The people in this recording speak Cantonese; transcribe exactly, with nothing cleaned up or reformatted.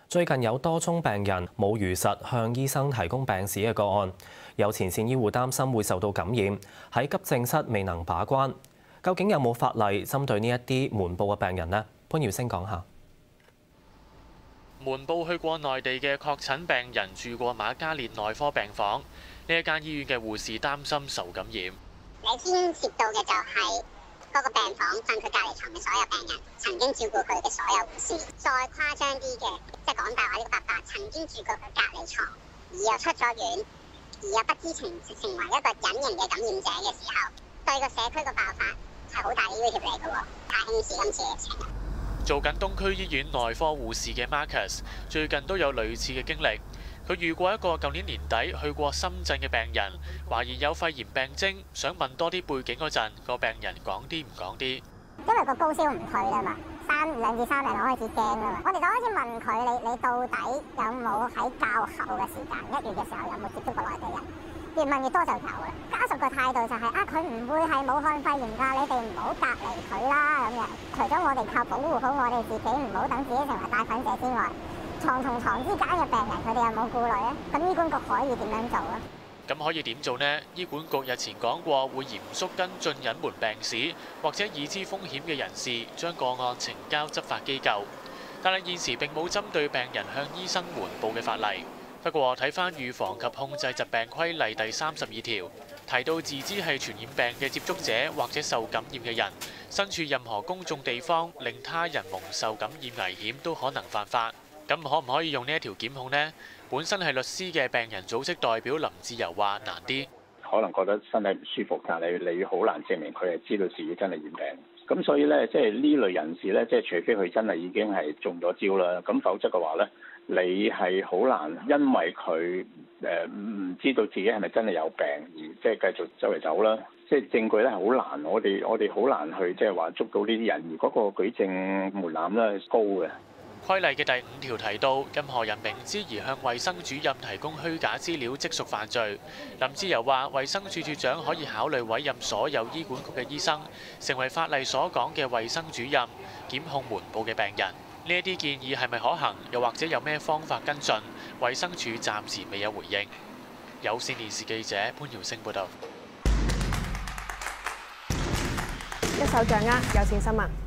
最近有多宗病人冇如實向醫生提供病史嘅個案，有前線醫護擔心會受到感染，喺急症室未能把關。究竟有冇法例針對呢一啲瞞報嘅病人呢？潘耀星講下。 瞞報去過內地嘅確診病人住過瑪嘉烈內科病房，呢一間醫院嘅護士擔心受感染。 你牽涉到嘅就係嗰個病房瞓佢隔離床嘅所有病人，曾經照顧佢嘅所有護士。再誇張啲嘅，即係講大話呢個伯伯曾經住過佢隔離床，而又出咗院，而又不知情成為一個隱形嘅感染者嘅時候，對個社區嘅爆發係好大嘅威脅嚟嘅喎，太輕視今次疫情。 做緊東區醫院內科護士嘅 Marcus 最近都有類似嘅經歷。佢遇過一個舊年年底去過深圳嘅病人，懷疑有肺炎病徵，想問多啲背景嗰陣，個病人講啲唔講啲。 因為個高燒唔退啦嘛，三兩至三日我開始驚啦嘛，我哋就開始問佢：你你到底有冇喺較後嘅時間，一月嘅時候有冇接觸過內地人？越問越多就有啦。家屬個態度就係、是、啊，佢唔會係武漢肺炎㗎，你哋唔好隔離佢啦咁樣。除咗我哋靠保護好我哋自己，唔好等自己成為帶菌者之外，床同床之間嘅病人，佢哋有冇顧慮咧？咁醫管局可以點樣做咧？ 咁可以點做呢？醫管局日前講過會嚴肅跟進隱瞞病史或者已知風險嘅人士，將個案呈交執法機構。但係現時並冇針對病人向醫生瞞報嘅法例。不過睇返預防及控制疾病規例第三十二條，提到自知係傳染病嘅接觸者或者受感染嘅人，身處任何公眾地方令他人蒙受感染危險都可能犯法。咁可唔可以用呢一條檢控呢？本身係律師嘅病人組織代表林志柔話難啲， 可能覺得身體唔舒服，但係你好難證明佢係知道自己真係染病。咁所以咧，即係呢類人士咧，即係除非佢真係已經係中咗招啦，咁否則嘅話咧，你係好難因為佢誒唔知道自己係咪真係有病而即係繼續周圍走啦。即係證據咧係好難，我哋我哋好難去即係話捉到呢啲人，而嗰個舉證門檻咧係高嘅。 規例嘅第五條提到，任何人明知而向衛生主任提供虛假資料，即屬犯罪。林志柔話，衛生署署長可以考慮委任所有醫管局嘅醫生，成為法例所講嘅衛生主任，檢控瞞報嘅病人。呢一啲建議係咪可行？又或者有咩方法跟進？衛生署暫時未有回應。有線電視記者潘耀星報導。 一手掌握有線新聞。